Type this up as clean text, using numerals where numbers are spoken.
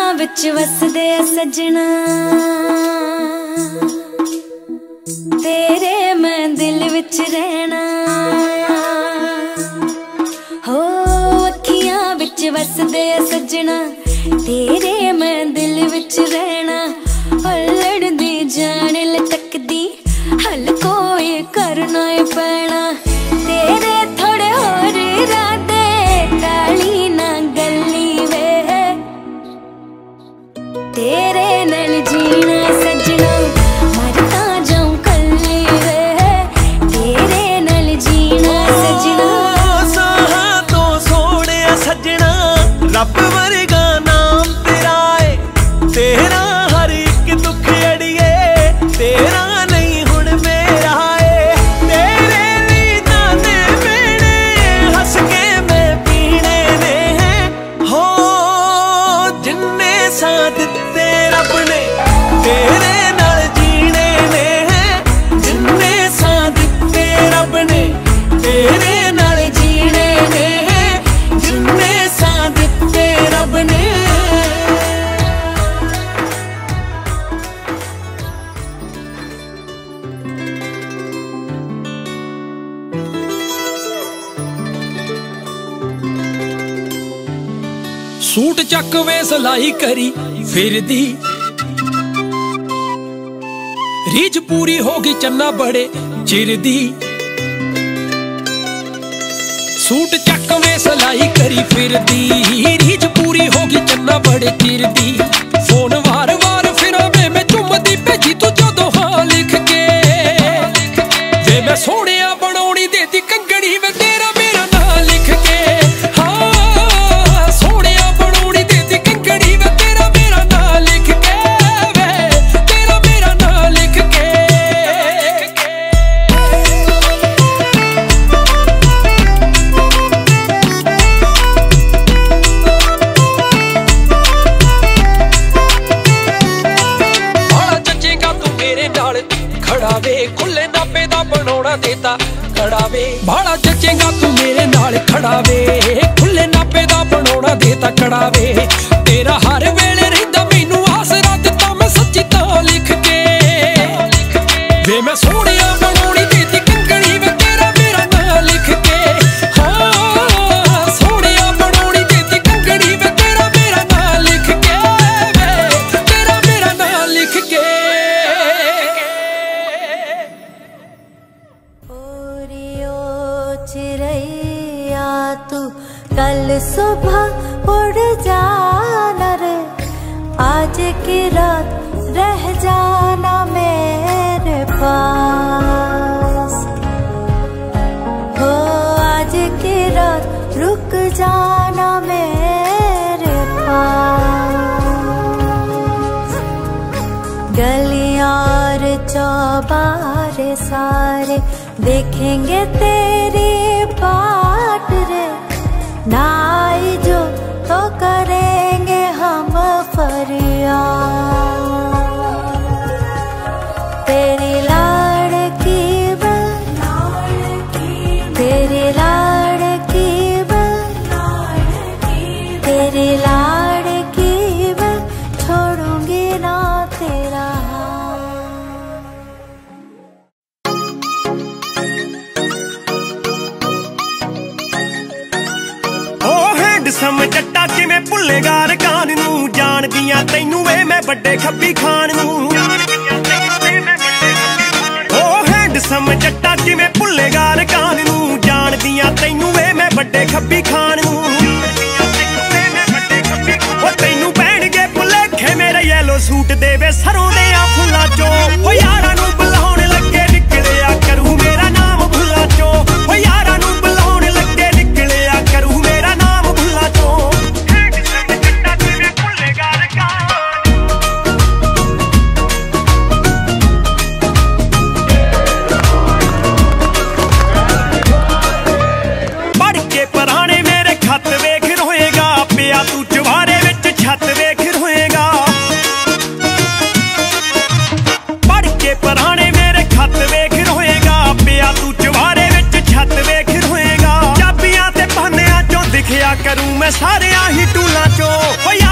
विच वसदे सजना तेरे मैं दिल विच रहना हो अखियां विच वसदे सजना तेरे मैं दिल विच रहना लड़दी जान लटकदी हल कोई करना पैना तेरे थोड़े होर इरादे टाली ना गली वे तेरे नाल जीना सजना मरता जाऊं कली वे तेरे नाल जीना सजना साहा तो सोने सजना रब वर्गा नाम तेरा है तेरा हर एक दुख अड़िए तेरा नहीं हुण मेरा है तेरे लिए ताने मेरे हंस के मैं पीने ने हैं हो जिन्ने साथ दिते रब ने तेरे नाल जीने ने हैं जिन्ने साथ दिते रब ने तेरे नाल जीने ने हैं जिन्ने साथ दिते रब ने। सूट चक वे सलाई करी फिरदी रीझ पूरी होगी चन्ना बड़े चिरदी सूट चक वे सलाई करी फिरदी रीझ पूरी होगी चन्ना बड़े चिरदी फोन वार वार फिरा मैं चुमदी भेजी तू जदों हाँ लिख के वे मैं सोहणिया बनाउणी देती कंगड़ी वे तेरा मेरा नां लिख के खुले नापे दा बनौना देता खड़ा वे भाड़ा जचेगा तू मेरे नाल खड़ा वे खुले नापे दा बनौना देता खड़ा वे तेरा हर वेले रहिंदा मैनू आसरा दिता मैं सच्ची तां लिख के वे मैं सोहणिया बनौनी देती कंगड़ी वे तेरा मेरा नां लिख के हाँ सोहणिया बनौनी देती कंगड़ी वे तेरा मेरा नां लिख के वे तेरा मेरा नां लिख के चिरैया तू कल सुबह उड़ जाना रे आज की रात रह जाना मेरे पास हो आज की रात रुक जाना मेरे पास गलियां और चौबारे सारे देखेंगे तेरी बाट रे ना आई जो तो करेंगे हम फरियाद तेरी लाड़की तेरी लाड़की तेरी लाड़की छोड़ूंगी ना तेरा सम जट्टा किवें भुल्लेगा रकान नूं जान दियां तैनू वे मैं बड़े खब्बी खान नूं ओ हैंडसम जट्टा किवें भुल्लेगा रकान नूं जान दियां तैनू वे मैं बड़े खब्बी खान नूं ओ तैनू पैणगे भुलेखे मेरे येलो सूट दे वे सरों दे फुल्लां चों ओ यारां नूं बुलाउण लगे निकलिया करूं मेरा नाम भुल्लां चों ओ यारां नूं बुलाउण लगे निकलिया करूं मेरा नाम भुल्लां चों पढ़ के पराने मेरे खत वेख रोएगा पिया तू चवारे विच छत वेख रोएगा पढ़ के पराने मेरे खत वेख रोएगा पिया तू चवारे विच छत वेख रोएगा चाबियां ते पानियां चों दिखिया करूं मैं सारियां ही टूलां चों।